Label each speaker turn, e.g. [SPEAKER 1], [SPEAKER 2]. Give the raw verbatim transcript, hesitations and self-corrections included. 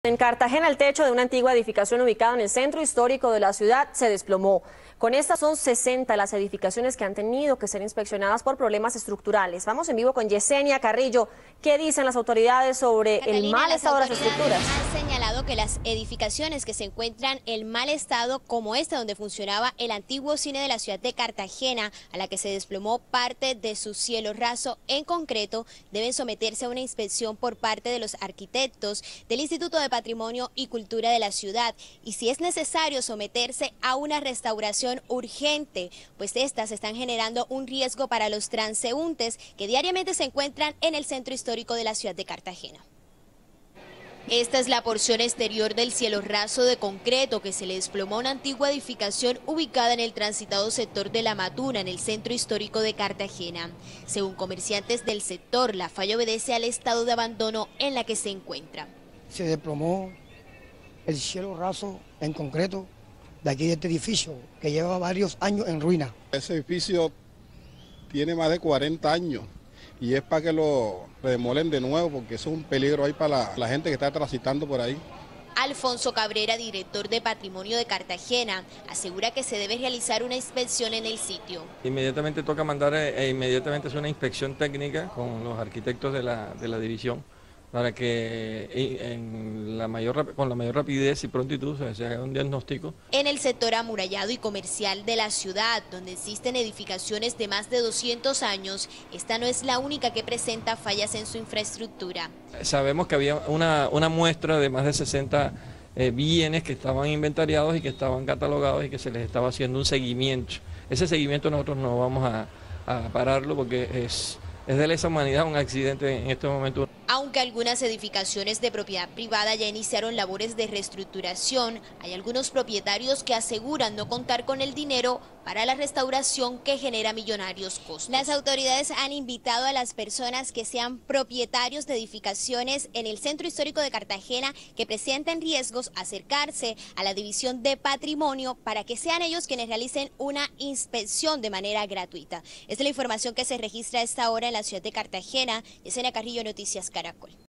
[SPEAKER 1] En Cartagena, el techo de una antigua edificación ubicada en el centro histórico de la ciudad se desplomó. Con estas son sesenta las edificaciones que han tenido que ser inspeccionadas por problemas estructurales. Vamos en vivo con Yesenia Carrillo. ¿Qué dicen las autoridades sobre
[SPEAKER 2] Catalina,
[SPEAKER 1] el mal estado de las estructuras?
[SPEAKER 2] Han señalado que las edificaciones que se encuentran en mal estado, como esta donde funcionaba el antiguo cine de la ciudad de Cartagena, a la que se desplomó parte de su cielo raso en concreto, deben someterse a una inspección por parte de los arquitectos del Instituto de Patrimonio y Cultura de la ciudad, y si es necesario someterse a una restauración urgente, pues estas están generando un riesgo para los transeúntes que diariamente se encuentran en el centro histórico de la ciudad de Cartagena. Esta es la porción exterior del cielo raso de concreto que se le desplomó a una antigua edificación ubicada en el transitado sector de La Matuna, en el centro histórico de Cartagena. Según comerciantes del sector, la falla obedece al estado de abandono en la que se encuentra.
[SPEAKER 3] Se desplomó el cielo raso en concreto de aquí de este edificio, que lleva varios años en ruina.
[SPEAKER 4] Ese edificio tiene más de cuarenta años y es para que lo redemolen de nuevo, porque eso es un peligro ahí para la, la gente que está transitando por ahí.
[SPEAKER 2] Alfonso Cabrera, director de Patrimonio de Cartagena, asegura que se debe realizar una inspección en el sitio.
[SPEAKER 5] Inmediatamente toca mandar e inmediatamente hacer una inspección técnica con los arquitectos de la, de la división, para que en la mayor, con la mayor rapidez y prontitud se haga un diagnóstico.
[SPEAKER 2] En el sector amurallado y comercial de la ciudad, donde existen edificaciones de más de doscientos años, esta no es la única que presenta fallas en su infraestructura.
[SPEAKER 5] Sabemos que había una, una muestra de más de sesenta eh, bienes que estaban inventariados y que estaban catalogados y que se les estaba haciendo un seguimiento. Ese seguimiento nosotros no vamos a, a pararlo porque es, es de lesa humanidad un accidente en este momento.
[SPEAKER 2] Aunque algunas edificaciones de propiedad privada ya iniciaron labores de reestructuración, hay algunos propietarios que aseguran no contar con el dinero para la restauración que genera millonarios costos. Las autoridades han invitado a las personas que sean propietarios de edificaciones en el centro histórico de Cartagena que presenten riesgos a acercarse a la división de patrimonio para que sean ellos quienes realicen una inspección de manera gratuita. Esta es la información que se registra a esta hora en la ciudad de Cartagena. Yesenia Carrillo, Noticias Caracol.